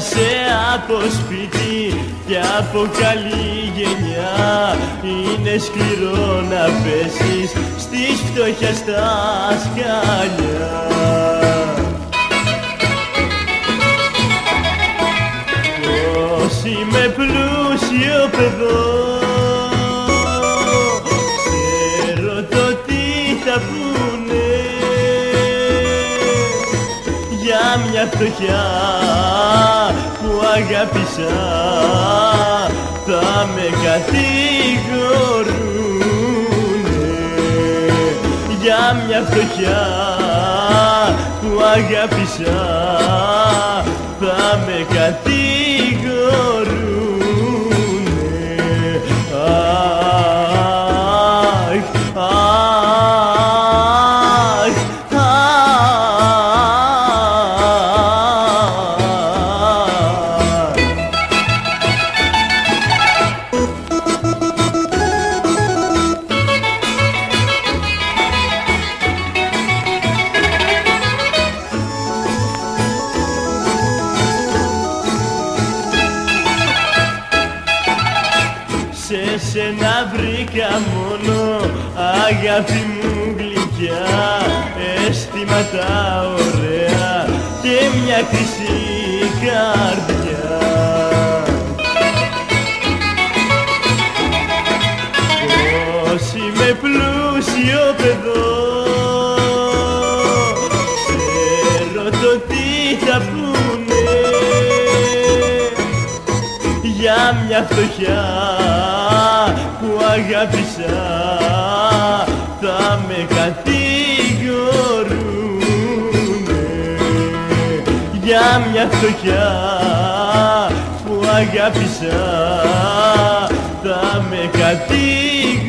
πέρασε από σπίτι και από καλή γενιά. Είναι σκληρό να πέσεις στις φτωχιάς στα σκαλιά. Πως είμαι πλούσιο παιδό, ξέρω το τι θα πούνε για μια φτωχιά που αγάπησα, θα με κατηγορούνε. Για μια φτωχιά που αγάπησα, θα με κατηγορούνε. Αχ, αχ, σε σένα βρήκα μόνο αγάπη μου γλυκιά, αισθήματα ωραία και μια χρυσή καρδιά. Πως είμαι πλούσιο παιδό, ξέρω το τι θα πούνε για μια φτωχιά που αγάπησα, θα με κατηγορούνε. Για μια φτωχιά που αγάπησα, θα με κατηγορούνε.